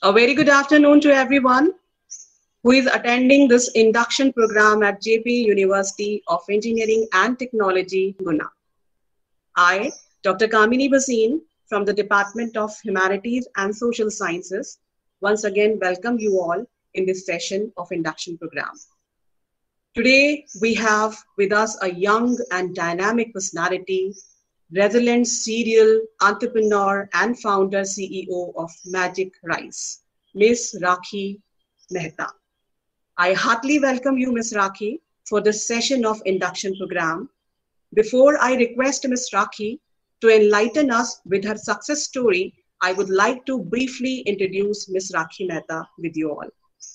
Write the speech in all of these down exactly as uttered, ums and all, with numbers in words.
A very good afternoon to everyone who is attending this induction program at J P University of Engineering and Technology, Guna. I, Doctor Kamini Bhasin from the Department of Humanities and Social Sciences, once again welcome you all in this session of induction program. Today, we have with us a young and dynamic personality, resilient serial entrepreneur and founder C E O of Magic Rice, Miss Rakhi Mehta. I heartily welcome you, Miss Rakhi, for this session of induction program. Before I request Miss Rakhi to enlighten us with her success story, I would like to briefly introduce Miss Rakhi Mehta with you all.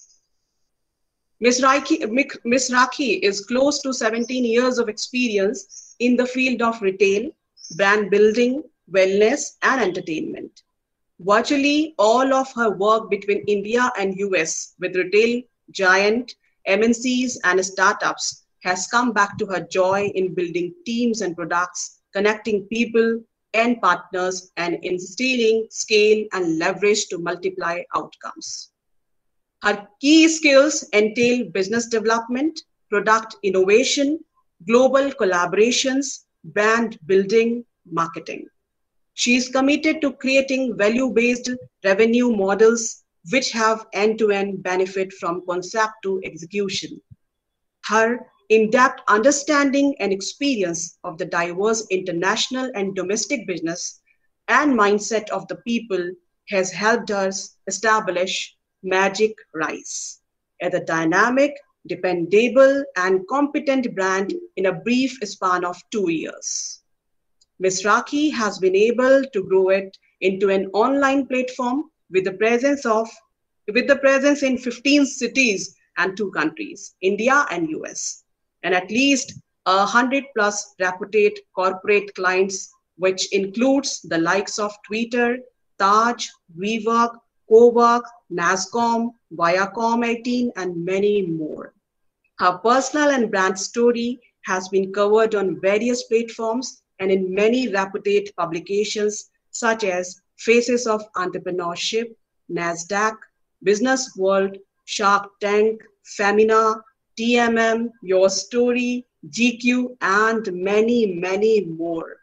Miss Rakhi, Miss Rakhi is close to seventeen years of experience in the field of retail, brand building, wellness, and entertainment. Virtually all of her work between India and U S with retail giant, M N Cs, and startups has come back to her joy in building teams and products, connecting people and partners, and instilling scale and leverage to multiply outcomes. Her key skills entail business development, product innovation, global collaborations, brand building, marketing. She is committed to creating value-based revenue models which have end-to-end benefit from concept to execution. Her in-depth understanding and experience of the diverse international and domestic business and mindset of the people has helped us establish Magic Rice as a dynamic, dependable, and competent brand in a brief span of two years. Miss Rakhi has been able to grow it into an online platform with the presence of with the presence in fifteen cities and two countries, India and U S, and at least a hundred plus reputed corporate clients, which includes the likes of Twitter, Taj, WeWork, Cowork, NASCOM, Viacom eighteen, and many more. Her personal and brand story has been covered on various platforms and in many reputed publications such as Faces of Entrepreneurship, NASDAQ, Business World, Shark Tank, Femina, T M M, Your Story, G Q, and many, many more.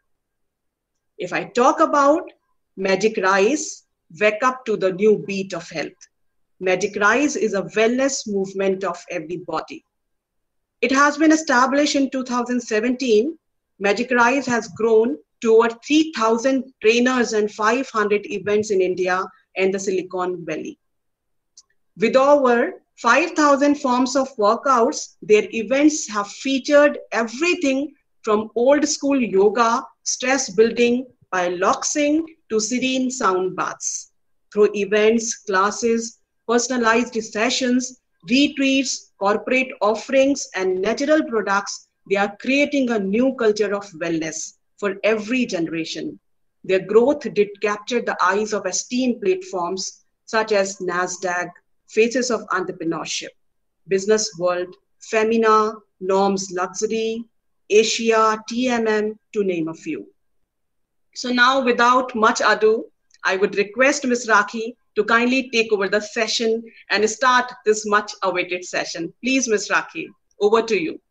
If I talk about Magic Rice, wake up to the new beat of health. Magic Rice is a wellness movement of everybody. It has been established in two thousand seventeen. Magic Rice has grown to over three thousand trainers and five hundred events in India and the Silicon Valley. With over five thousand forms of workouts, their events have featured everything from old school yoga, stress building, piloxing, to serene sound baths. Through events, classes, personalized sessions, retreats, corporate offerings, and natural products, they are creating a new culture of wellness for every generation. Their growth did capture the eyes of esteemed platforms such as NASDAQ, Faces of Entrepreneurship, Business World, Femina, Norms Luxury, Asia, T M M, to name a few. So now, without much ado, I would request Miz Rakhi to kindly take over the session and start this much awaited session. Please, Miz Rakhi, over to you.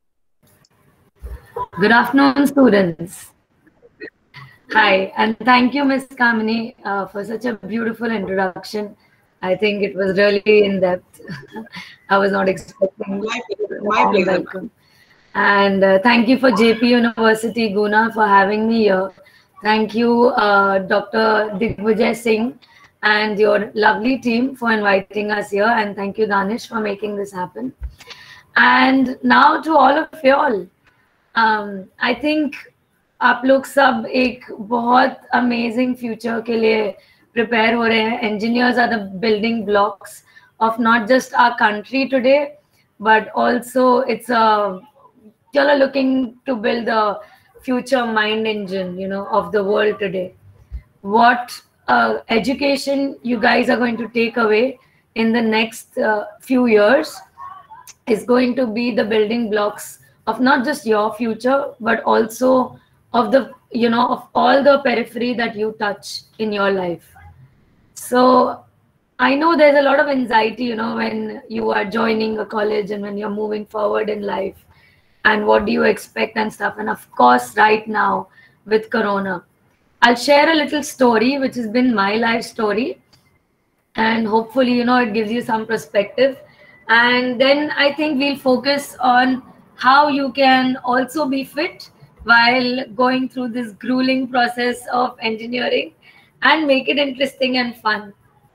Good afternoon, students. Hi, and thank you, Miz Kamini, uh, for such a beautiful introduction. I think it was really in depth. I was not expecting. My pleasure. My pleasure. Welcome. And uh, thank you for J P University, Guna, for having me here. Thank you, uh, Doctor Digvijay Singh and your lovely team for inviting us here. And thank you, Danish, for making this happen. And now to all of you all. Um, I think आप लोग सब एक बहुत amazing future के लिए prepare हो रहे हैं. Engineers are the building blocks of not just our country today, but also it's a you're looking to build the future mind engine, you know, of the world today. What uh, education you guys are going to take away in the next uh, few years is going to be the building blocks of not just your future, but also of the, you know, of all the periphery that you touch in your life. So I know there's a lot of anxiety, you know, when you are joining a college and when you're moving forward in life, and what do you expect and stuff. And of course, right now with Corona, I'll share a little story, which has been my life story. And hopefully, you know, it gives you some perspective. And then I think we'll focus on how you can also be fit while going through this grueling process of engineering and make it interesting and fun.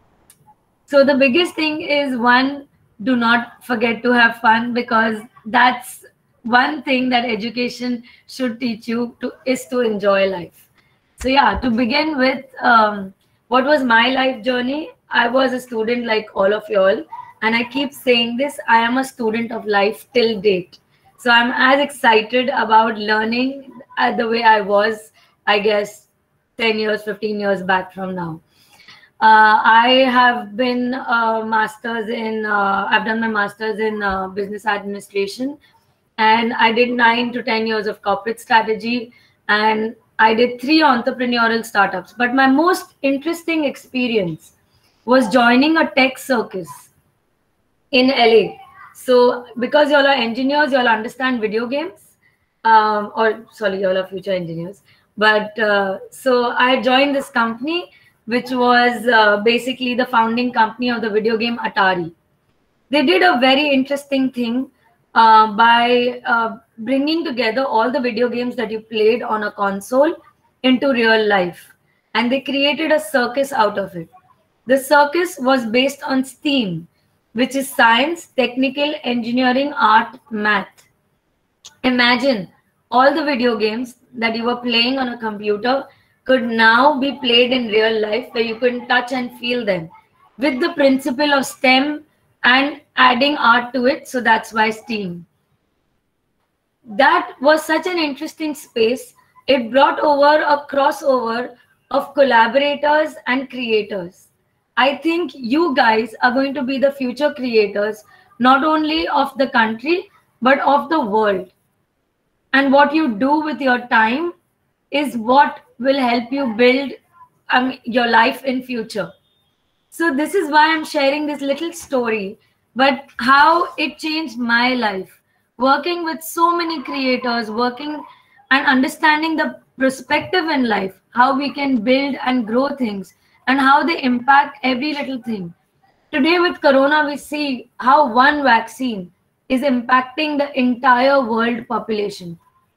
So the biggest thing is, one, do not forget to have fun, because that's one thing that education should teach you to is to enjoy life. So yeah, to begin with, um, what was my life journey? I was a student like all of y'all, and I keep saying this, I am a student of life till date. So I'm as excited about learning uh, the way I was, I guess, ten years, fifteen years back from now. Uh, I have been a master's in, uh, I've done my master's in uh, business administration, and I did nine to ten years of corporate strategy, and I did three entrepreneurial startups. But my most interesting experience was joining a tech circus in L A. So because y'all are engineers, y'all understand video games, um, or sorry, y'all are future engineers. But uh, so I joined this company, which was uh, basically the founding company of the video game Atari. They did a very interesting thing uh, by uh, bringing together all the video games that you played on a console into real life. And they created a circus out of it. The circus was based on STEAM, which is science, technical, engineering, art, math. Imagine all the video games that you were playing on a computer could now be played in real life, where you can touch and feel them, with the principle of STEM and adding art to it. So that's why STEAM. That was such an interesting space. It brought over a crossover of collaborators and creators. I think you guys are going to be the future creators, not only of the country, but of the world. And what you do with your time is what will help you build um, your life in future. So this is why I'm sharing this little story, but how it changed my life. Working with so many creators, working and understanding the perspective in life, how we can build and grow things, and how they impact every little thing. Today with Corona, we see how one vaccine is impacting the entire world population.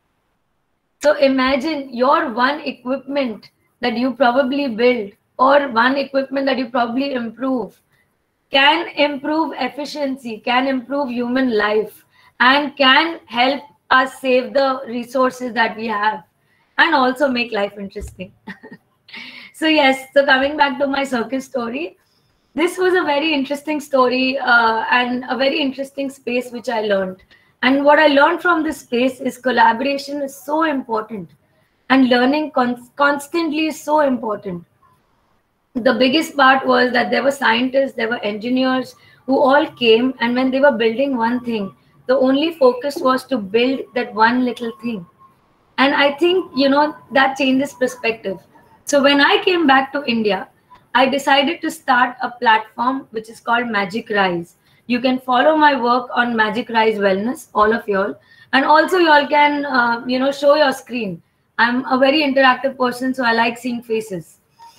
So imagine your one equipment that you probably build, or one equipment that you probably improve, can improve efficiency, can improve human life, and can help us save the resources that we have, and also make life interesting. So yes, so coming back to my circus story, this was a very interesting story uh, and a very interesting space which I learned. And what I learned from this space is collaboration is so important, and learning con constantly is so important. The biggest part was that there were scientists, there were engineers who all came, and when they were building one thing, the only focus was to build that one little thing. And I think, you know, that changes perspective. So when I came back to India, I decided to start a platform which is called Magic Rise. You can follow my work on Magic Rise Wellness, all of y'all. And also y'all can, uh, you know, show your screen. I'm a very interactive person, so I like seeing faces.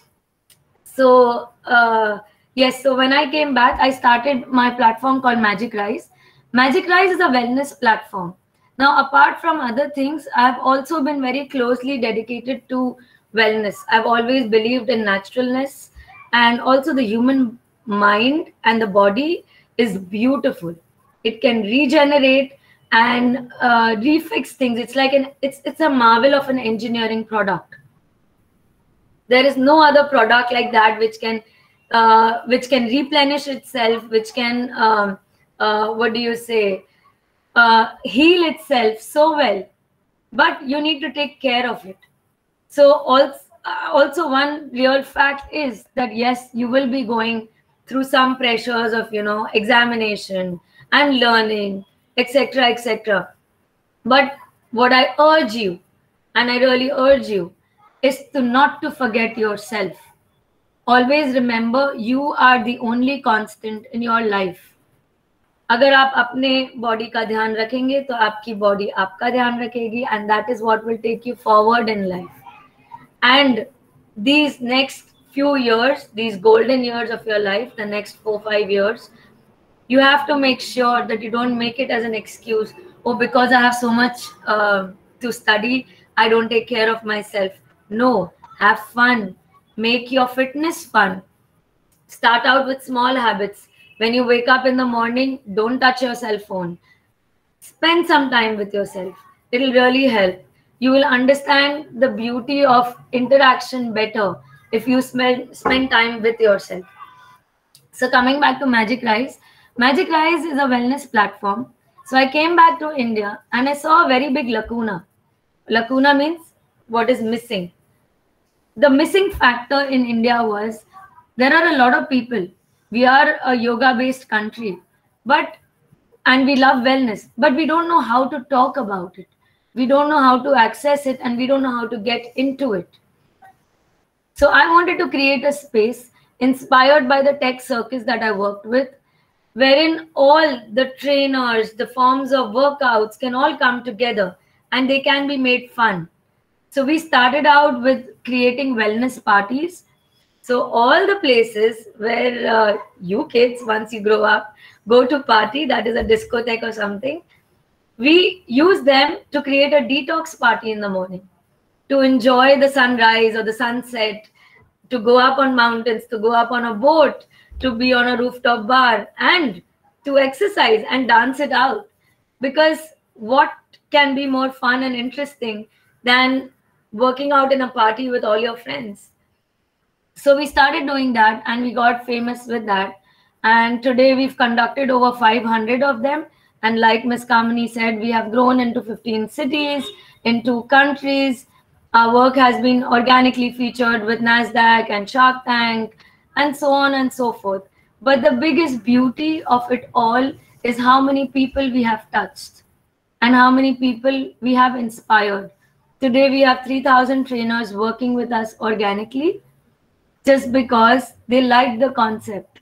So, uh, yes, so when I came back, I started my platform called Magic Rise. Magic Rise is a wellness platform. Now, apart from other things, I've also been very closely dedicated to wellness. I've always believed in naturalness, and also the human mind and the body is beautiful. It can regenerate and uh, refix things. It's like an it's it's a marvel of an engineering product. There is no other product like that which can uh, which can replenish itself, which can um, uh, what do you say uh, heal itself so well. But you need to take care of it. So also also one real fact is that yes, you will be going through some pressures of, you know, examination and learning, etc, etc. But what I urge you, and I really urge you, is to not to forget yourself. Always remember, you are the only constant in your life. अगर आप अपने body का ध्यान रखेंगे तो आपकी body आपका ध्यान रखेगी, and that is what will take you forward in life. And these next few years, these golden years of your life, the next four, five years, you have to make sure that you don't make it as an excuse. Oh, because I have so much uh, to study, I don't take care of myself. No, have fun. Make your fitness fun. Start out with small habits. When you wake up in the morning, don't touch your cell phone. Spend some time with yourself. It'll really help. You will understand the beauty of interaction better if you spend, spend time with yourself. So coming back to Magic Rise, Magic Rise is a wellness platform. So I came back to India and I saw a very big lacuna. Lacuna means what is missing. The missing factor in India was there are a lot of people. We are a yoga-based country, but and we love wellness, but we don't know how to talk about it. We don't know how to access it, and we don't know how to get into it. So I wanted to create a space inspired by the tech circus that I worked with, wherein all the trainers, the forms of workouts can all come together and they can be made fun. So we started out with creating wellness parties. So all the places where uh, you kids, once you grow up, go to party, that is a discotheque or something, we use them to create a detox party in the morning, to enjoy the sunrise or the sunset, to go up on mountains, to go up on a boat, to be on a rooftop bar, and to exercise and dance it out. Because what can be more fun and interesting than working out in a party with all your friends? So we started doing that and we got famous with that. And today we've conducted over five hundred of them. And like Miz Kamini said, we have grown into fifteen cities, into countries. Our work has been organically featured with NASDAQ and Shark Tank and so on and so forth. But the biggest beauty of it all is how many people we have touched and how many people we have inspired. Today we have three thousand trainers working with us organically just because they like the concept.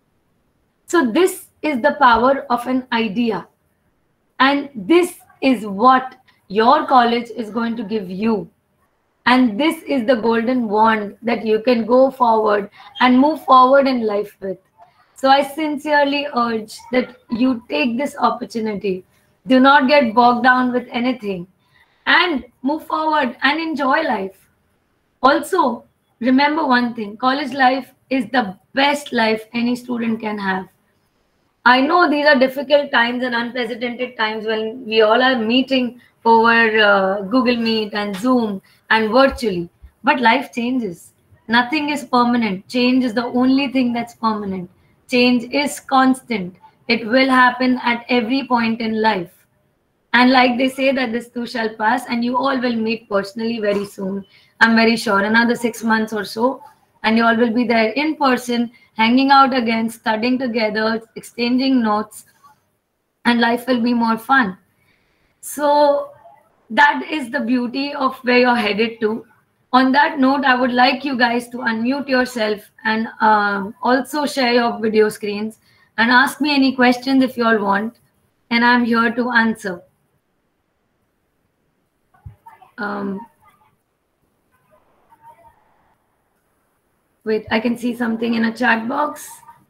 So this is the power of an idea. And this is what your college is going to give you. And this is the golden wand that you can go forward and move forward in life with. So I sincerely urge that you take this opportunity. Do not get bogged down with anything and move forward and enjoy life. Also, remember one thing, college life is the best life any student can have. I know these are difficult times and unprecedented times when we all are meeting over uh, Google Meet and Zoom and virtually, but life changes. Nothing is permanent. Change is the only thing that's permanent. Change is constant. It will happen at every point in life. And like they say that this too shall pass, and you all will meet personally very soon. I'm very sure, another six months or so, and you all will be there in person, hanging out again, studying together, exchanging notes, and life will be more fun. So that is the beauty of where you're headed to. On that note, I would like you guys to unmute yourself and um, also share your video screens and ask me any questions if you all want, and I'm here to answer. Um, Wait, I can see something in a chat box.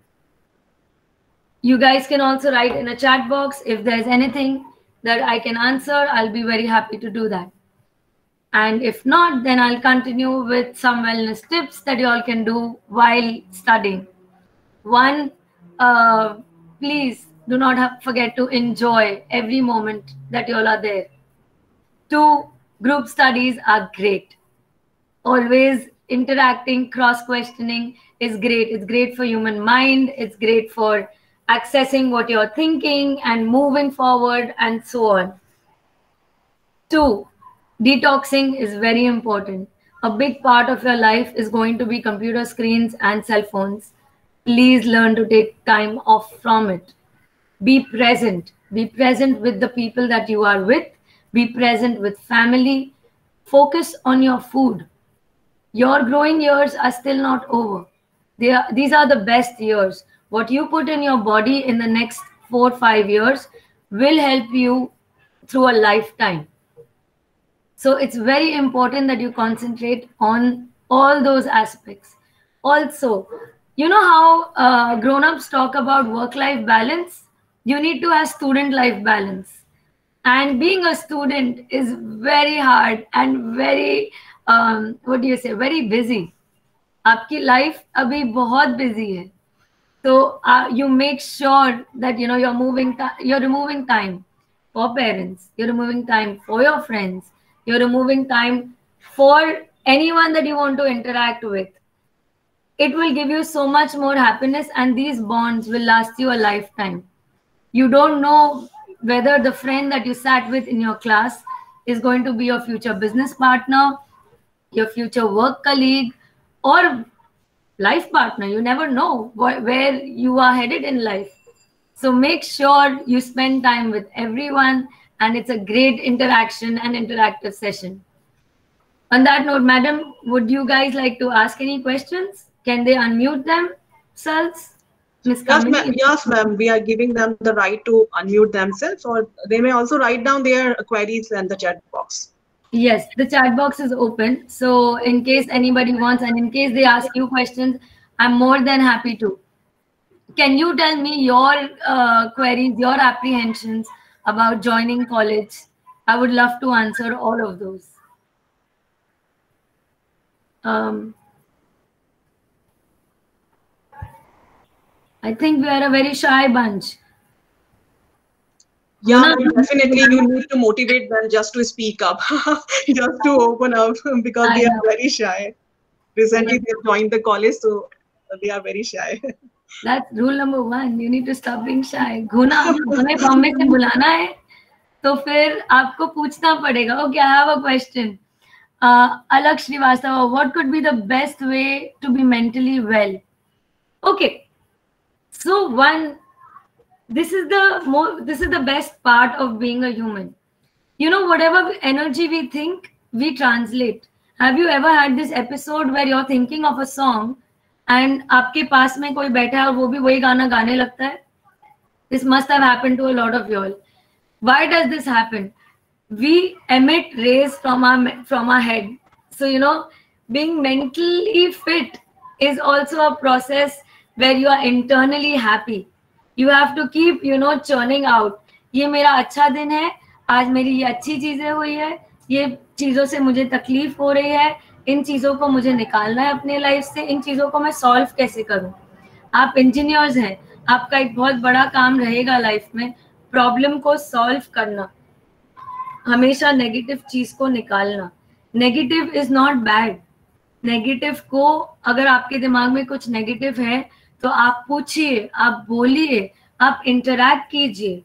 You guys can also write in a chat box. If there's anything that I can answer, I'll be very happy to do that. And if not, then I'll continue with some wellness tips that you all can do while studying. One, uh, please do not have, forget to enjoy every moment that you all are there. Two, group studies are great. Always interacting, cross-questioning is great. It's great for human mind. It's great for accessing what you're thinking and moving forward and so on. Two, detoxing is very important. A big part of your life is going to be computer screens and cell phones. Please learn to take time off from it. Be present. Be present with the people that you are with. Be present with family. Focus on your food. Your growing years are still not over. They are, these are the best years. What you put in your body in the next four, five years will help you through a lifetime. So it's very important that you concentrate on all those aspects. Also, you know how uh, grown-ups talk about work-life balance? You need to have student-life balance. And being a student is very hard and very, um, what do you say, very busy. आपकी life अभी बहुत busy है. So uh, you make sure that you know you're moving, you're removing time for parents, you're removing time for your friends, you're removing time for anyone that you want to interact with. It will give you so much more happiness, and these bonds will last you a lifetime. You don't know whether the friend that you sat with in your class is going to be your future business partner, your future work colleague, or life partner. You never know wh- where you are headed in life. So make sure you spend time with everyone, and it's a great interaction and interactive session. On that note, madam, would you guys like to ask any questions? Can they unmute themselves? Miz Yes, Kamini? ma'am. Yes, ma'am. We are giving them the right to unmute themselves, or they may also write down their queries in the chat box. Yes, the chat box is open. So in case anybody wants, and in case they ask you questions, I'm more than happy to. Can you tell me your uh, queries, your apprehensions about joining college? I would love to answer all of those. Um, I think we are a very shy bunch. Yeah, ma'am, definitely you need to motivate them just to speak up, just to open up, because I they are know. very shy. Recently, they joined the college, so they are very shy. That's rule number one. You need to stop being shy. गुना हमें बॉम्बे से बुलाना है, तो फिर आपको पूछना पड़ेगा. Okay, I have a question. Uh, Alak Srivastava, what could be the best way to be mentally well? Okay, so one, this is the more, this is the best part of being a human. You know, whatever energy we think, we translate. Have you ever had this episode where you're thinking of a song and आपके पास में कोई बैठा है और वो भी वही गाना गाने लगता है? This must have happened to a lot of y'all. Why does this happen? We emit rays from our from our head. So you know, being mentally fit is also a process where you are internally happy. You have to keep, you know, churning out. ये मेरा अच्छा दिन है, आज मेरी ये अच्छी चीजें हुई है, ये चीजों से मुझे तकलीफ हो रही है, इन चीजों को मुझे निकालना है अपने लाइफ से, इन चीजों को मैं सॉल्व कैसे करूं. आप इंजीनियर्स हैं, आपका एक बहुत बड़ा काम रहेगा लाइफ में प्रॉब्लम को सॉल्व करना, हमेशा नेगेटिव चीज को निकालना. Negative is not bad. Negative को, अगर आपके दिमाग में कुछ नेगेटिव है तो आप पूछिए, आप बोलिए, आप इंटरैक्ट कीजिए.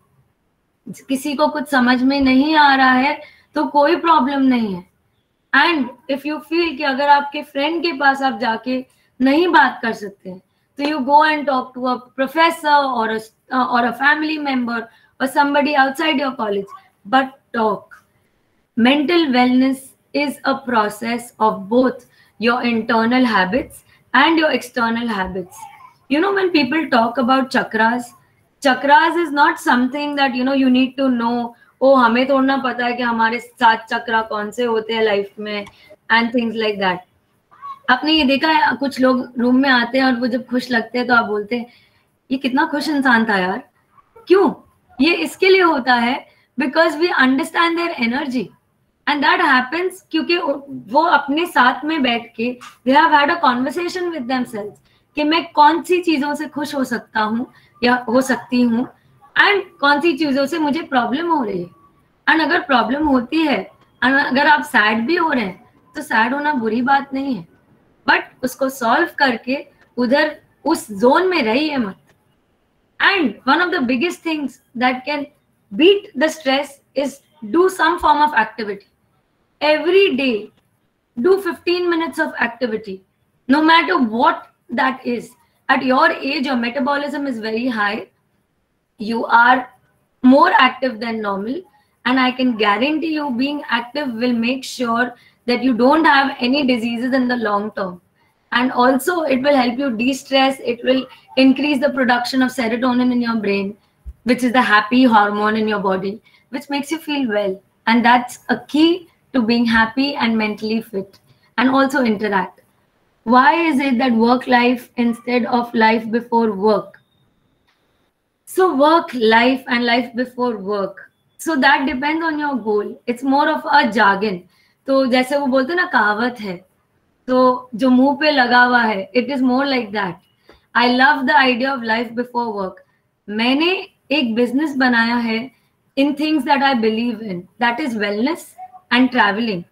किसी को कुछ समझ में नहीं आ रहा है तो कोई प्रॉब्लम नहीं है. एंड इफ यू फील कि अगर आपके फ्रेंड के पास आप जाके नहीं बात कर सकते हैं, तो you go and talk to a professor और और a family member or somebody outside your college, but talk. Mental wellness is a process of both your internal habits and your external habits. You know, when people talk about chakras, chakras is not something that, you know, you need to know, oh, हमें थोड़ा पता है कि हमारे सात चक्रा कौन से होते हैं लाइफ में, and things like that. आपने ये देखा है, कुछ लोग रूम में आते हैं और वो जब खुश लगते हैं तो आप बोलते हैं ये कितना खुश इंसान था यार. क्यों? ये इसके लिए होता है because we understand their energy, and that happens क्योंकि वो अपने साथ में बैठ के they have had a conversation with themselves कि मैं कौन सी चीजों से खुश हो सकता हूँ या हो सकती हूँ, एंड कौन सी चीजों से मुझे प्रॉब्लम हो रही है. एंड अगर प्रॉब्लम होती है, एंड अगर आप सैड भी हो रहे हैं, तो सैड होना बुरी बात नहीं है, बट उसको सॉल्व करके उधर उस जोन में रहिए मत. And one of the biggest things that can beat the stress is do some form of activity. Every day, do fifteen minutes of activity, no matter what that is. At your age, your metabolism is very high. You are more active than normal. And I can guarantee you being active will make sure that you don't have any diseases in the long term. And also it will help you de-stress. It will increase the production of serotonin in your brain, which is the happy hormone in your body, which makes you feel well. And that's a key to being happy and mentally fit, and also interact. Why is it that work life instead of life before work? So work life and life before work. So that depends on your goal. It's more of a jargon. तो जैसे वो बोलते हैं ना, कहावत है, तो जो मुंह पे लगा हुआ है, it is more like that. I love the idea of life before work. मैंने एक business बनाया है in things that I believe in. That is wellness and traveling.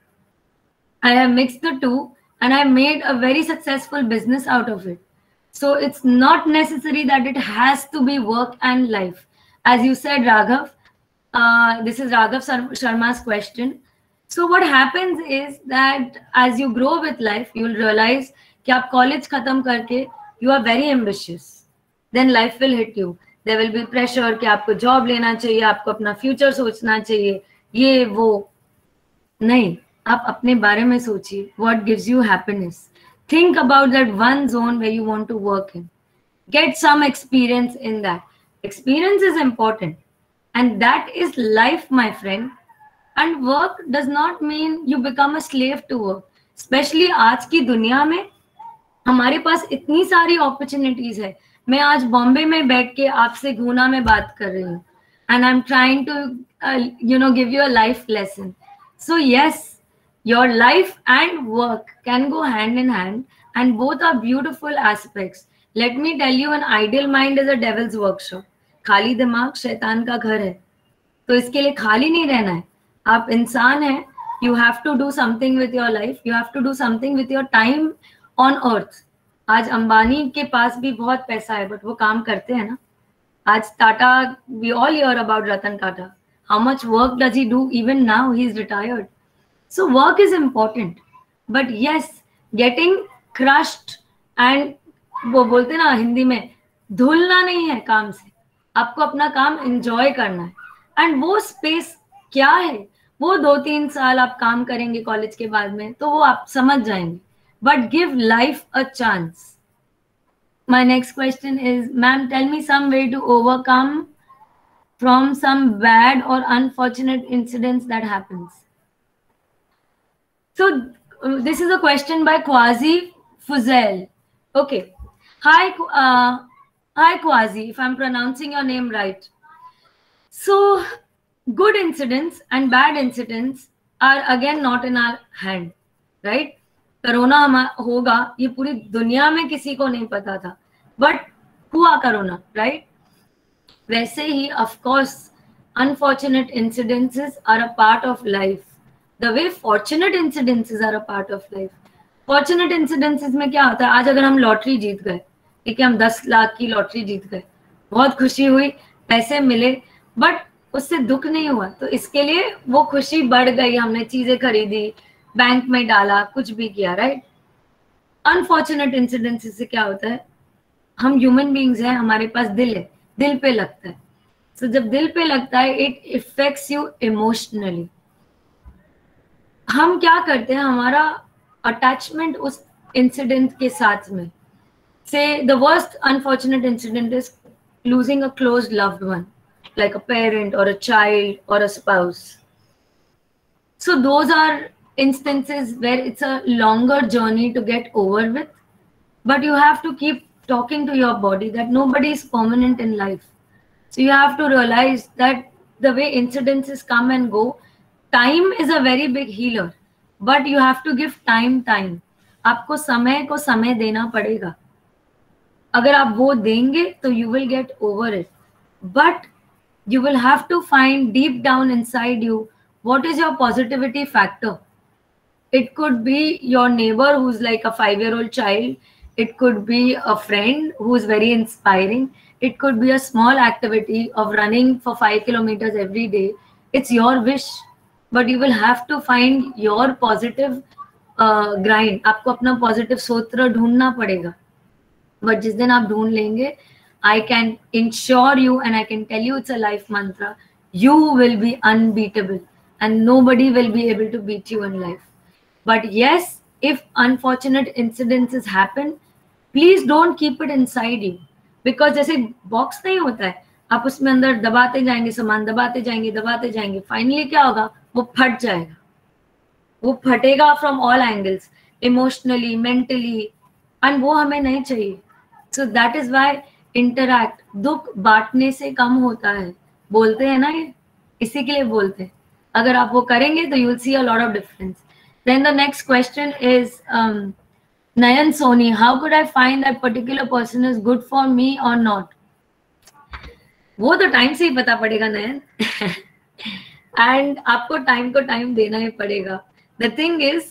I have mixed the two and I made a very successful business out of it. So it's not necessary that it has to be work and life. As you said, Raghav, uh, this is Raghav Sharma's question. So what happens is that as you grow with life, you will realize कि आप college खत्म करके you are very ambitious. Then life will hit you. There will be pressure कि आपको job लेना चाहिए, आपको अपना future सोचना चाहिए, ये वो. नहीं, आप अपने बारे में सोचिए. What gives you happiness? Think about that one zone where you want to work in. Get some experience in that. Experience is important. And that is life, my friend. And work does not mean you become a slave to work. Especially आज की दुनिया में हमारे पास इतनी सारी opportunities है. मैं आज बॉम्बे में बैठ के आपसे गुना में बात कर रही हूँ. And I'm trying to, uh, you know, give you a life lesson. So yes, your life and work can go hand in hand, and both are beautiful aspects. Let me tell you, an ideal mind is a devil's workshop. खाली दिमाग शैतान का घर है. तो इसके लिए खाली नहीं रहना है. आप इंसान हैं. You have to do something with your life. You have to do something with your time on earth. आज अंबानी के पास भी बहुत पैसा है, but वो काम करते हैं ना. आज Tata, we all hear about Ratan Tata. How much work does he do? Even now, he is retired. So work is important, but yes, getting crushed and वो बोलते ना हिंदी में धुलना नहीं है काम से. आपको अपना काम enjoy करना है. And वो space क्या है? वो दो तीन साल आप काम करेंगे कॉलेज के बाद में, तो वो आप समझ जाएंगे. But give life a chance. My next question is, ma'am, tell me some way to overcome from some bad or unfortunate incidents that happens. So uh, this is a question by Quasi Fuzel. Okay. Hi, uh, hi Quasi, if I'm pronouncing your name right. So good incidents and bad incidents are again not in our hand, right? Corona होगा ये पूरी दुनिया में किसी को नहीं पता था, बट हुआ कोरोना, राइट? वैसे ही of course unfortunate incidences are a part of life, the way fortunate incidences are a part of life. Fortunate incidences में क्या होता है? आज अगर हम लॉटरी जीत गए, ठीक है, हम दस लाख की लॉटरी जीत गए, बहुत खुशी हुई, पैसे मिले, बट उससे दुख नहीं हुआ, तो इसके लिए वो खुशी बढ़ गई, हमने चीजें खरीदी, बैंक में डाला, कुछ भी किया, राइट? अनफॉर्चुनेट इंसिडेंसेस से क्या होता है? हम ह्यूमन बीइंग्स हैं, हमारे पास दिल है, दिल पे लगता है. सो so, जब दिल पे लगता है, इट इफेक्ट्स यू इमोशनली. हम क्या करते हैं, हमारा अटैचमेंट उस इंसिडेंट के साथ में, say the worst unfortunate incident is losing a close loved one, like a parent or a child or a spouse. So those are instances where it's a longer journey to get over with, but you have to keep talking to your body that nobody is permanent in life. So you have to realize that the way incidences come and go, time is a very big healer, but you have to give time time. आपको समय को समय देना पड़ेगा. अगर आप वो देंगे तो you will get over it, but you will have to find deep down inside you what is your positivity factor. It could be your neighbor who's like a five-year-old child. It could be a friend who's very inspiring. It could be a small activity of running for five kilometers every day. It's your wish, but you will have to find your positive uh, grind. आपको अपना positive सूत्र ढूंढना पड़ेगा. But जिस दिन आप ढूंढ लेंगे, I can ensure you and I can tell you it's a life mantra. You will be unbeatable and nobody will be able to beat you in life. But yes, if unfortunate incidences happen, please don't keep it inside you. Because जैसे box नहीं होता है, आप उसमें अंदर दबाते जाएंगे, सामान दबाते जाएंगे, दबाते जाएंगे, फाइनली क्या होगा, वो फट जाएगा, वो फटेगा from all angles, emotionally, mentally, and वो हमें नहीं चाहिए. So that is why interact. दुख बांटने से कम होता है, बोलते हैं ना ये, इसी के लिए बोलते हैं. अगर आप वो करेंगे तो you will see a lot of difference. Then the next question is Nayan Soni, how could I find that particular person is good for me or not? वो तो टाइम से ही पता पड़ेगा नयन. एंड आपको टाइम को टाइम देना ही पड़ेगा. द थिंग इज,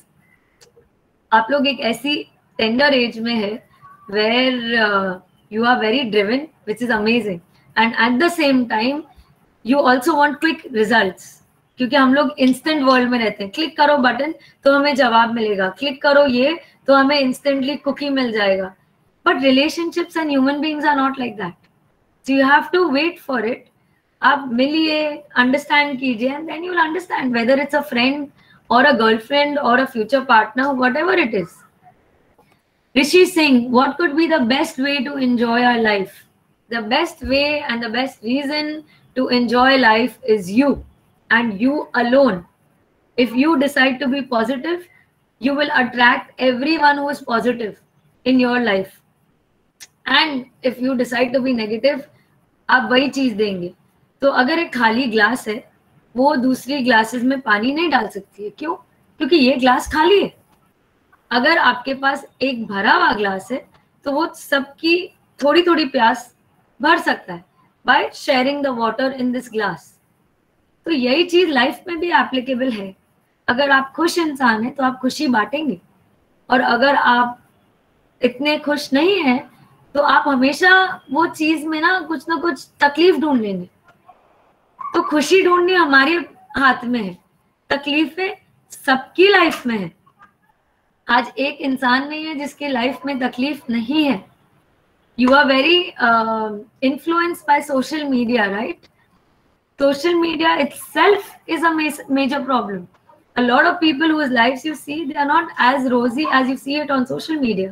आप लोग एक ऐसी टेंडर एज में है where you are very driven, which is amazing, and at the same time you also want quick results. क्योंकि हम लोग इंस्टेंट वर्ल्ड में रहते हैं. क्लिक करो बटन तो हमें जवाब मिलेगा, क्लिक करो ये तो हमें इंस्टेंटली कुकी मिल जाएगा. But relationships and human beings are not like that. So you have to wait for it. आप मिलिए, अंडरस्टैंड कीजिए, and then you will understand whether it's a friend or a girlfriend or a future partner, whatever it is. Rishi Singh, what could be the best way to enjoy our life? The best way and the best reason to enjoy life is you and you alone. If you decide to be positive, you will attract everyone who is positive in your life. And if you decide to be negative, आप वही चीज देंगे. तो अगर एक खाली glass है, वो दूसरी ग्लासेस में पानी नहीं डाल सकती है. क्यों? क्योंकि ये ग्लास खाली है. अगर आपके पास एक भरा हुआ ग्लास है तो वो सबकी थोड़ी थोड़ी प्यास भर सकता है by sharing the water in this glass. तो यही चीज लाइफ में भी एप्लीकेबल है. अगर आप खुश इंसान हैं तो आप खुशी बांटेंगे, और अगर आप इतने खुश नहीं हैं तो आप हमेशा वो चीज में ना कुछ ना कुछ तकलीफ ढूंढ लेंगे. तो खुशी ढूंढनी हमारे हाथ में है, तकलीफें सबकी लाइफ में है. आज एक इंसान नहीं है जिसकी लाइफ में तकलीफ नहीं है. You are very influenced by social media, right? Social media itself is a major problem. A lot of people whose lives you see, they are not as rosy as you see it on social media.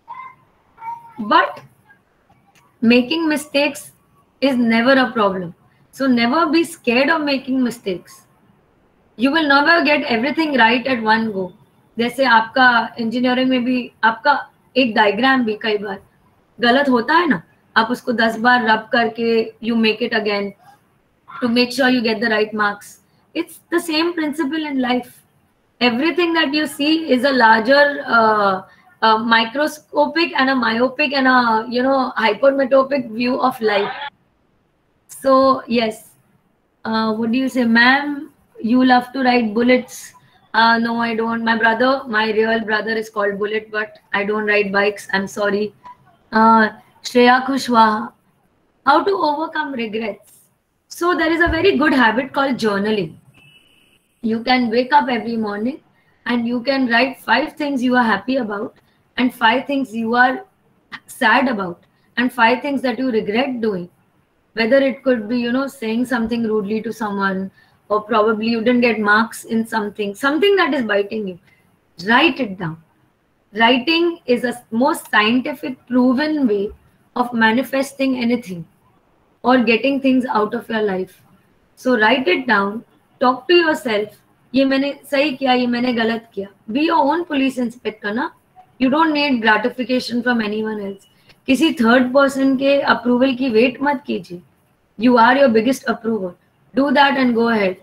But making mistakes is never a problem. So never be scared of making mistakes. You will never get everything right at one go. जैसे आपका engineering में भी आपका एक diagram भी कई बार गलत होता है ना, आप उसको दस बार रब करके you make it again to make sure you get the right marks. It's the same principle in life. Everything that you see is a larger uh, uh, microscopic and a myopic and a, you know, hypermetropic view of life. So yes, uh, what do you say, ma'am? You love to ride bullets. Uh, no, I don't. My brother, my real brother is called Bullet, but I don't ride bikes. I'm sorry. Uh, Shreya Kushwaha, how to overcome regrets? So there is a very good habit called journaling. You can wake up every morning and you can write five things you are happy about, and five things you are sad about, and five things that you regret doing. Whether it could be, you know, saying something rudely to someone, or probably you didn't get marks in something, something that is biting you. Write it down. Writing is a most scientific proven way of manifesting anything or getting things out of your life. So write it down, talk to yourself. ये मैंने सही किया, ये मैंने गलत किया. Be your own police inspector ना. You don't need gratification from anyone else. किसी थर्ड पर्सन के अप्रूवल की वेट मत कीजिए. You are your biggest approver. Do that and go ahead.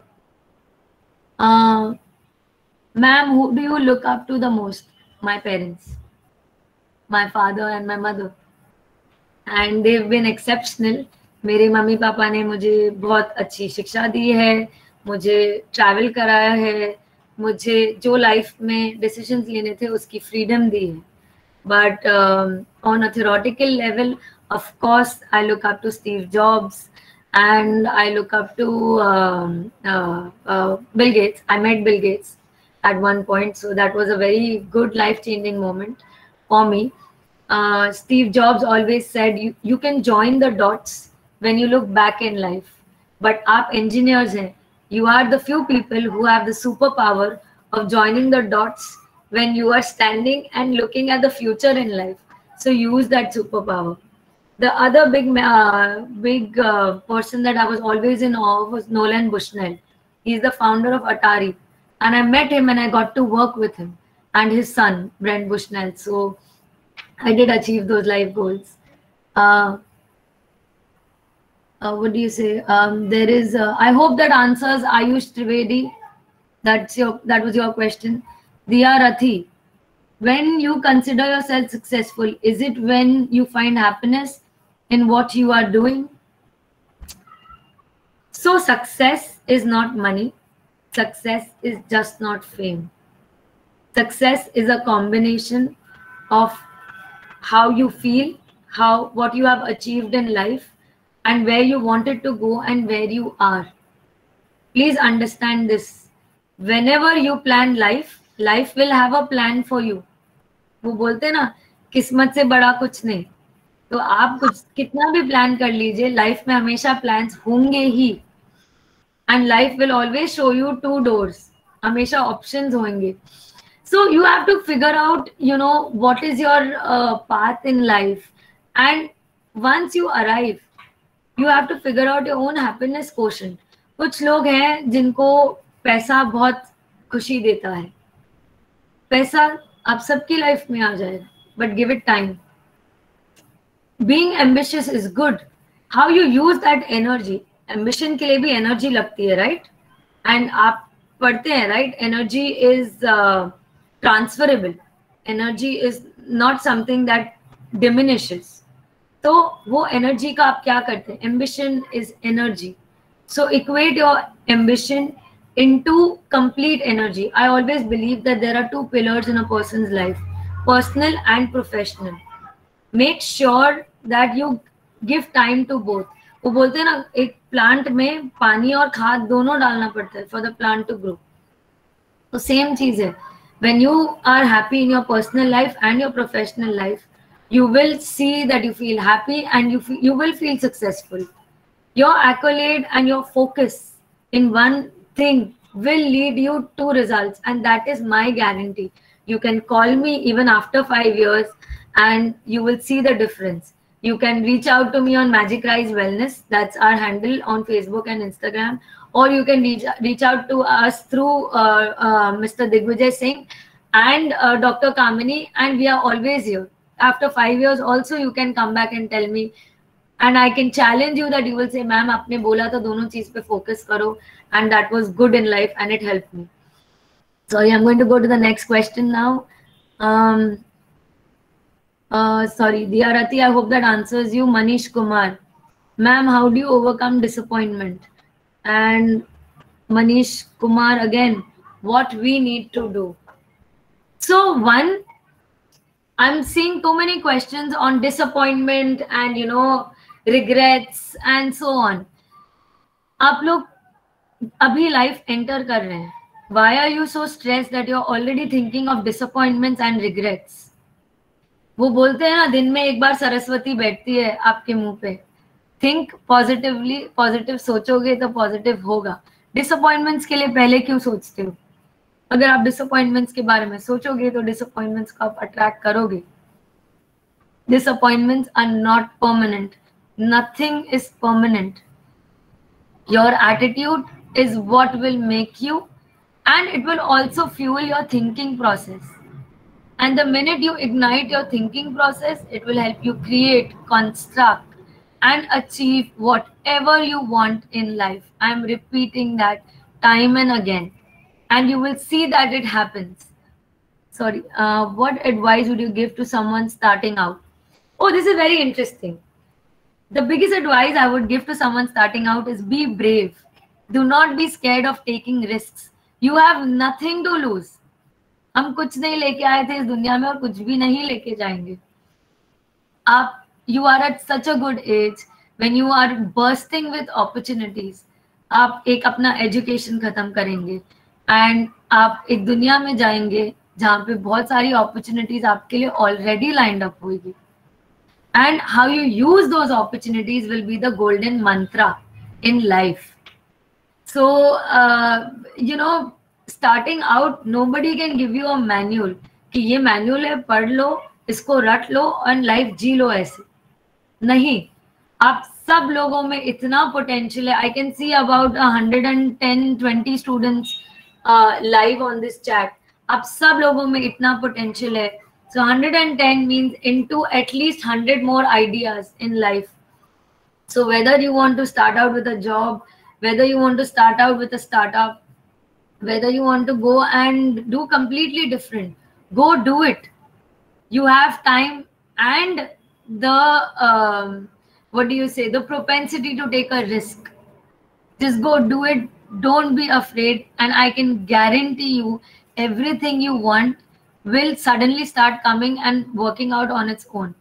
Ma'am, who do you look up to the most? My parents, my father and my mother, and they have been exceptional. मेरे मम्मी पापा ने मुझे बहुत अच्छी शिक्षा दी है, मुझे ट्रैवल कराया है, मुझे जो लाइफ में डिसीजंस लेने थे उसकी फ्रीडम दी है. But um, on a theoretical level, of course, I look up to Steve Jobs and I look up to um, uh, uh, Bill Gates. I met Bill Gates at one point, so that was a very good life-changing moment for me. Uh, Steve Jobs always said, you, you can join the dots when you look back in life. But aap engineers hain. You are the few people who have the superpower of joining the dots when you are standing and looking at the future in life. So use that superpower. The other big uh, big uh, person that I was always in awe of was Nolan Bushnell. He's the founder of Atari. And I met him and I got to work with him and his son, Brent Bushnell. So I did achieve those life goals. Uh, uh, what do you say? Um, there is, uh, I hope that answers Ayush Trivedi. That's your, that was your question. Diya Rathi, when you consider yourself successful, is it when you find happiness in what you are doing? So success is not money. Success is just not fame. Success is a combination of how you feel, how what you have achieved in life, and where you wanted to go and where you are. Please understand this. Whenever you plan life, life will have a plan for you. वो बोलते हैं ना, किस्मत से बड़ा कुछ नहीं. तो आप कुछ कितना भी प्लान कर लीजिए, लाइफ में हमेशा प्लान्स होंगे ही. And life will always show you two doors. हमेशा options होंगे. So you have to figure out, you know, what is your uh, path in life. And once you arrive, you have to figure out your own happiness quotient. कुछ लोग हैं जिनको पैसा बहुत खुशी देता है. पैसा आप सबकी लाइफ में आ जाएगा, but give it time. Being ambitious is good. How you use that energy. Ambition के लिए भी energy लगती है, right? And आप पढ़ते हैं, right? Energy is uh, transferable. Energy is not something that diminishes. तो वो energy का आप क्या करते हैं? Ambition is energy. So equate your ambition into complete energy. I always believe that there are two pillars in a person's life, personal and professional. Make sure that you give time to both. वो बोलते हैं ना, एक plant में पानी और खाद दोनों डालना पड़ता है for the plant to grow. तो सेम चीज है. When you are happy in your personal life and your professional life, you will see that you feel happy and you feel, you will feel successful. Your accolade and your focus in one thing will lead you to results, and that is my guarantee. You can call me even after five years and you will see the difference. You can reach out to me on Magic Rise Wellness. That's our handle on Facebook and Instagram. Or you can reach, reach out to us through uh, uh, Mister Digvijay Singh and uh, Doctor Kamini, and we are always here. After five years also, you can come back and tell me. And I can challenge you that you will say, ma'am, आपने बोला था दोनों चीज पे focus करो, and that was good in life and it helped me. Sorry, I'm going to go to the next question now. Um, uh, sorry, Diya Rathi, I hope that answers you. Manish Kumar, ma'am, how do you overcome disappointment? And Manish Kumar again, what we need to do. So one, I'm seeing too many questions on disappointment and, you know, regrets and so on. आप लोग अभी life enter कर रहे हैं. Why are you so stressed that you're already thinking of disappointments and regrets? वो बोलते हैं ना, दिन में एक बार सरस्वती बैठती है आपके मुंह पे. Think positively, positive सोचोगे तो positive होगा. Disappointments के लिए पहले क्यों सोचते हो? अगर आप disappointments के बारे में सोचोगे तो disappointments को आप attract करोगे. Disappointments are not permanent. Nothing is permanent. Your attitude is what will make you, and it will also fuel your thinking process. And the minute you ignite your thinking process, it will help you create, construct, and achieve whatever you want in life. I'm repeating that time and again, and you will see that it happens. Sorry, uh, what advice would you give to someone starting out? Oh, this is very interesting. The biggest advice I would give to someone starting out is be brave. Do not be scared of taking risks. You have nothing to lose. हम कुछ नहीं लेके आए थे इस दुनिया में और कुछ भी नहीं लेके जाएंगे. आप you are at such a good age when you are bursting with opportunities. आप एक अपना education खत्म करेंगे and आप एक दुनिया में जाएंगे जहाँ पे बहुत सारी opportunities आपके लिए already lined up होगी. And how you use those opportunities will be the golden mantra in life. So, uh, you know, starting out, nobody can give you a manual कि ये manual है, पढ़ लो, इसको रट लो और life जी लो ऐसे. नहीं, आप सब लोगों में इतना potential है. I can see about one hundred ten, twenty students uh, live on this chat. आप सब लोगों में इतना potential है. So one hundred ten means into at least one hundred more ideas in life. So whether you want to start out with a job, whether you want to start out with a startup, whether you want to go and do completely different, go do it. You have time and the, um, what do you say, the propensity to take a risk. Just go do it. Don't be afraid. And I can guarantee you everything you want will suddenly start coming and working out on its own.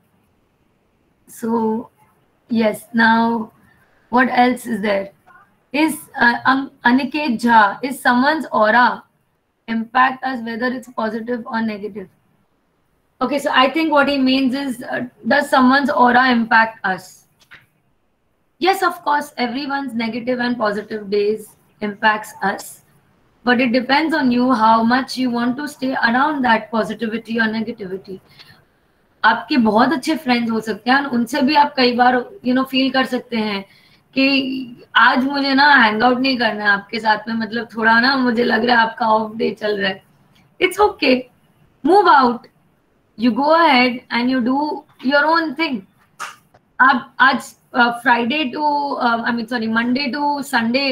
So yes, now what else is there? Is uh, um, Aniket Jha, is someone's aura impact us whether it's positive or negative? Okay, so I think what he means is, uh, does someone's aura impact us? Yes, of course, everyone's negative and positive days impacts us. But it depends on you how much you want to stay around that positivity or negativity. आपके बहुत अच्छे friends हो सकते हैं, उनसे भी आप कई बार यू नो फील कर सकते हैं कि आज मुझे ना हैंग आउट नहीं करना है आपके साथ में, मतलब थोड़ा ना मुझे लग रहा है आपका ऑफ डे चल रहा है. It's okay, move out, you go ahead and you do your own thing. आप आज Friday to I mean sorry Monday to Sunday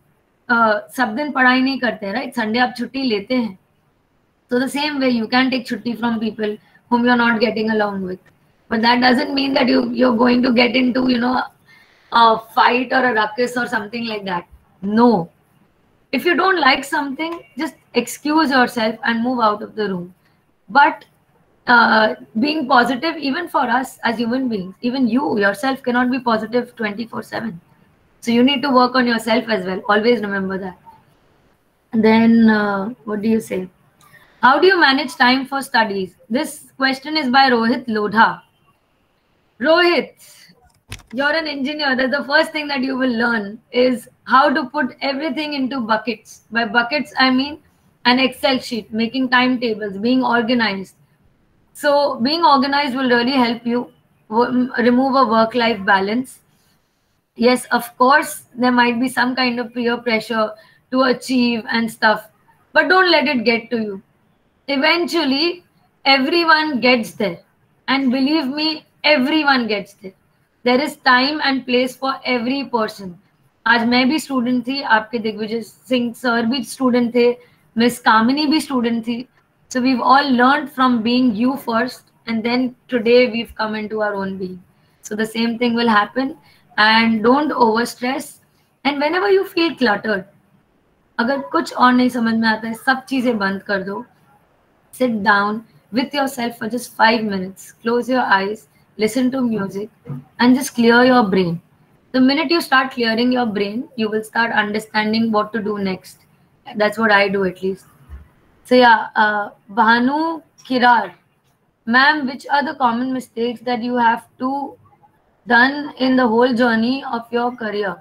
सब दिन पढ़ाई नहीं करते, राइट? संडे आप छुट्टी लेते हैं. So the same way you can take chutti from people whom you're not getting along with, but that doesn't mean that you you're going to get into you know a fight or a ruckus or something like that. No, if you don't like something, just excuse yourself and move out of the room. But uh, being positive, even for us as human beings, even you yourself cannot be positive twenty-four seven. So you need to work on yourself as well. Always remember that. And then uh, what do you say? How do you manage time for studies? This question is by Rohit Lodha. Rohit, you're an engineer. That's the first thing that you will learn is how to put everything into buckets. By buckets, I mean an Excel sheet, making timetables, being organized. So being organized will really help you remove a work-life balance. Yes, of course, there might be some kind of peer pressure to achieve and stuff, but don't let it get to you. Eventually, everyone gets there. And believe me, everyone gets there. There is time and place for every person. आज मैं भी student थी, आपके Digvijay Singh sir भी student थे, Miss Kamini भी student थी. So we've all learned from being you first, and then today we've come into our own being. So the same thing will happen, and don't overstress. And whenever you feel cluttered, अगर कुछ और नहीं समझ में आता है, सब चीजें बंद कर दो. Sit down with yourself for just five minutes. Close your eyes, listen to music, and just clear your brain. The minute you start clearing your brain, you will start understanding what to do next. That's what I do, at least. So yeah, uh, Bhanu Kirar, ma'am, which are the common mistakes that you have to done in the whole journey of your career?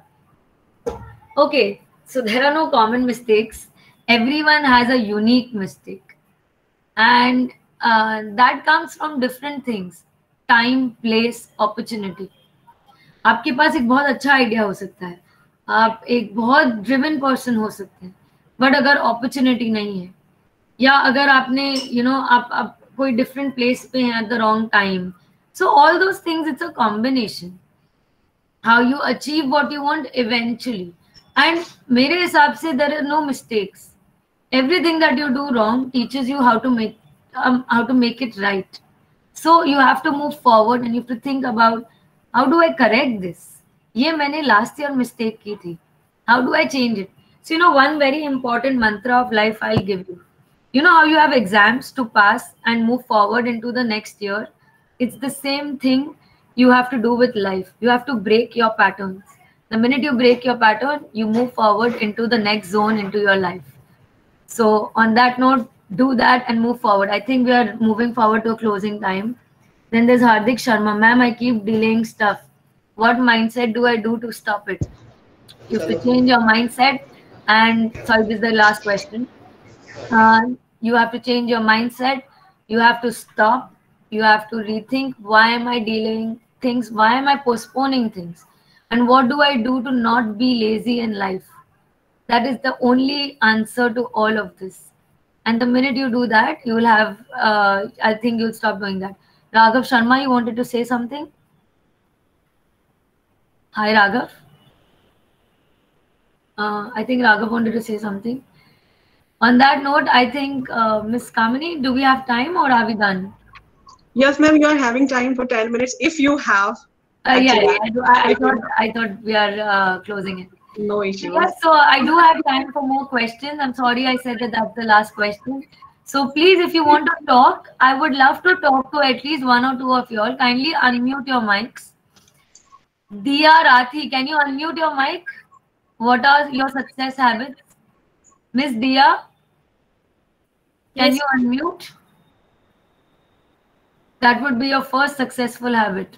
Okay, so there are no common mistakes. Everyone has a unique mistake. And uh, that comes from different things. Time, place, opportunity. आपके पास एक बहुत अच्छा idea हो सकता है, आप एक बहुत ड्रिवन पर्सन हो सकते हैं, बट अगर अपॉर्चुनिटी नहीं है, या अगर आपने यू नो आप आप कोई डिफरेंट प्लेस पे हैं at the wrong time. So all those things, it's a combination how you achieve what you want eventually. And मेरे हिसाब से there are no mistakes. Everything that you do wrong teaches you how to make um, how to make it right. So you have to move forward and you have to think about, how do I correct this? ये मैंने last year mistake की थी. How do I change it? So you know, one very important mantra of life I'll give you. You know how you have exams to pass and move forward into the next year? It's the same thing you have to do with life. You have to break your patterns. The minute you break your pattern, you move forward into the next zone into your life. So on that note, do that and move forward. I think we are moving forward to a closing time. Then there's Hardik Sharma. Ma'am, I keep delaying stuff. What mindset do I do to stop it? You have to change your mindset. And sorry, this is the last question. Uh, you have to change your mindset. You have to stop. You have to rethink, why am I delaying things? Why am I postponing things? And what do I do to not be lazy in life? That is the only answer to all of this. And the minute you do that, you will have, uh, I think you'll stop doing that. Raghav Sharma, you wanted to say something? Hi, Raghav. Uh, I think Raghav wanted to say something. On that note, I think, uh, Miss Kamini, do we have time or are we done? Yes, ma'am, you are having time for ten minutes if you have. Uh, yeah, Actually, yeah, I, do, I, I thought I thought we are uh, closing it. no issues. Yeah, so I do have time for more questions. I'm sorry I said that that's the last question. So please, if you want to talk, I would love to talk to at least one or two of you all. Kindly unmute your mics. Dia Rathi, can you unmute your mic? What are your success habits? Miss Dia, can Yes. you unmute? That would be your first successful habit.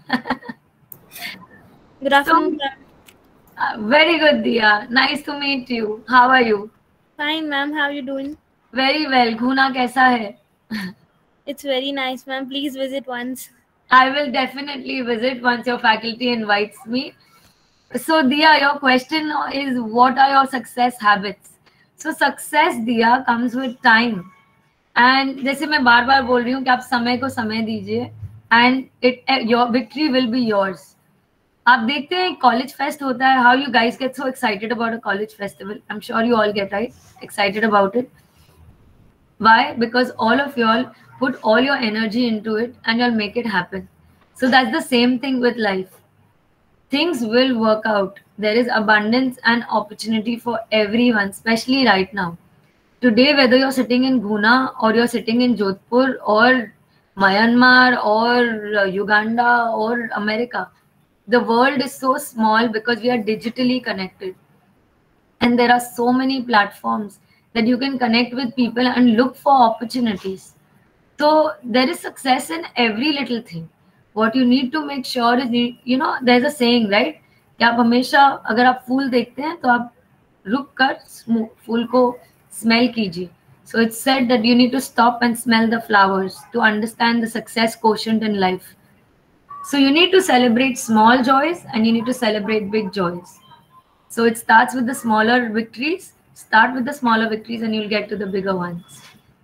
Good afternoon, ma'am. Uh, very good, Dia. Nice to meet you. How are you? Fine, ma'am. How are you doing? Very well. Guna कैसा है? It's very nice, ma'am. Please visit once. I will definitely visit once your faculty invites me. So, Dia, your question is, what are your success habits? So, success, Dia, comes with time. And जैसे मैं बार बार बोल रही हूँ कि आप समय को समय दीजिए, and it your victory will be yours. आप देखते हैं कॉलेज फेस्ट होता है, how you guys get so excited about a college festival. I'm sure you all get right excited about it. Why? Because all of y'all put all your energy into it and you'll make it happen. So that's the same thing with life. Things will work out. There is abundance and opportunity for everyone, especially right now. Today, whether you're sitting in Guna or you're sitting in Jodhpur or Myanmar or uh, Uganda or America, the world is so small because we are digitally connected. And there are so many platforms that you can connect with people and look for opportunities. So there is success in every little thing. What you need to make sure is, you, you know, there's a saying, right? कि आप हमेशा अगर आप फूल देखते हैं तो आप रुक कर फूल को smell कीजिए. So it's said that you need to stop and smell the flowers to understand the success quotient in life. So you need to celebrate small joys and you need to celebrate big joys. So it starts with the smaller victories. Start with the smaller victories and you'll get to the bigger ones.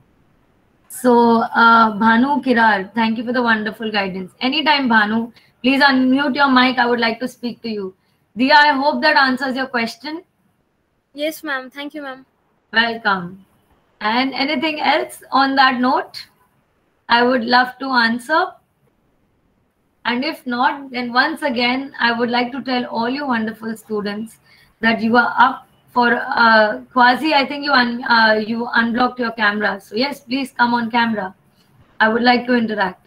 So uh, Bhanu Kirar, thank you for the wonderful guidance. Anytime, Bhanu, please unmute your mic. I would like to speak to you. Dia, I hope that answers your question. Yes, ma'am. Thank you, ma'am. Welcome. And anything else on that note? I would love to answer. And if not, then once again, I would like to tell all you wonderful students that you are up for uh, Quasi. I think you un, uh, you unblocked your camera. So yes, please come on camera. I would like to interact.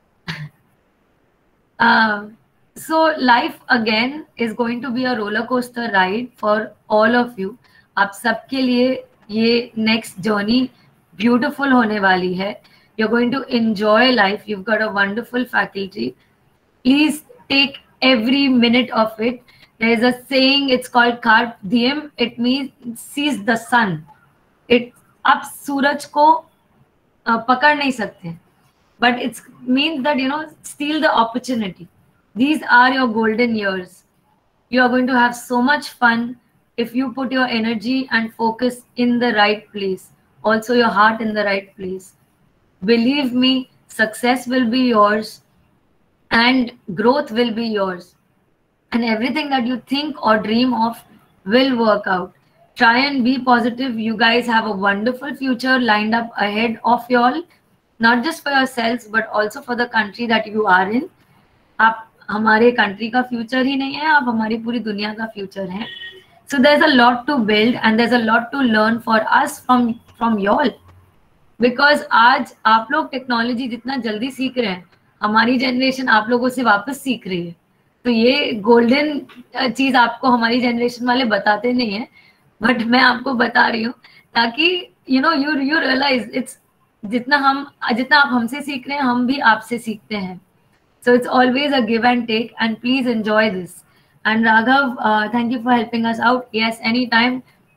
uh, so life again is going to be a roller coaster ride for all of you. आप सबके लिए ये next journey beautiful होने वाली है. You're going to enjoy life. You've got a wonderful faculty. Please take every minute of it. There is a saying, it's called carpe diem. It means seize the sun. It आप सूरज को uh, पकड़ नहीं सकते, but it means that, you know, steal the opportunity. These are your golden years. You are going to have so much fun if you put your energy and focus in the right place. Also your heart in the right place. Believe me, success will be yours and growth will be yours. And everything that you think or dream of will work out. Try and be positive. You guys have a wonderful future lined up ahead of y'all, not just for yourselves, but also for the country that you are in. आप हमारे country का future ही नहीं है, आप हमारी पूरी दुनिया का future है. So there's a lot to build and there's a lot to learn for us from from y'all. Because आज आप लोग टेक्नोलॉजी जितना जल्दी सीख रहे हैं, हमारी जनरेशन आप लोगों से वापस सीख रही है. तो ये गोल्डन चीज आपको हमारी जनरेशन वाले बताते नहीं है, बट मैं आपको बता रही हूँ ताकि you know you you realise it's जितना हम जितना आप हमसे सीख रहे हैं हम भी आपसे सीखते हैं. So it's always a give and take, and please enjoy this. And Raghav, uh, thank you for helping us out. Yes, anytime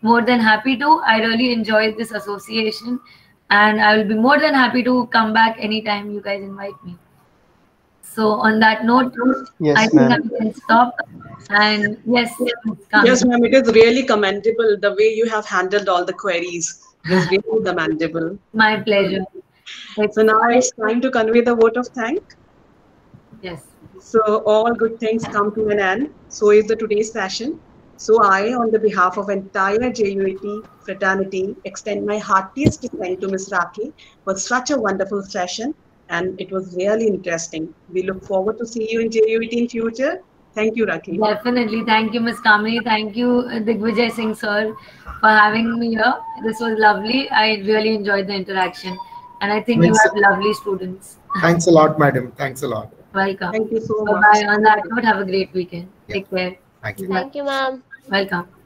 more than happy to. I really enjoyed this association, and I will be more than happy to come back anytime you guys invite me. So on that note, Yes, I think ma'am. I can stop. And yes, Yes, ma'am, it is really commendable the way you have handled all the queries. It is really commendable. My pleasure. So now it's time to convey the vote of thanks. Yes. So all good things come to an end. So is the today's session. So I, on the behalf of entire J U E T fraternity, extend my heartiest thanks to Miz Rakhi for such a wonderful session, and it was really interesting. We look forward to see you in J U E T in future. Thank you, Rakhi. Definitely. Thank you, Miz Kamini. Thank you, uh, Digvijay Singh sir, for having me here. This was lovely. I really enjoyed the interaction, and I think Thanks. you have lovely students. Thanks a lot, madam. Thanks a lot. Welcome. Thank you so Bye much. bye. On that note, have a great weekend. Yeah. Take care. Thank you. Thank you, ma'am. Welcome.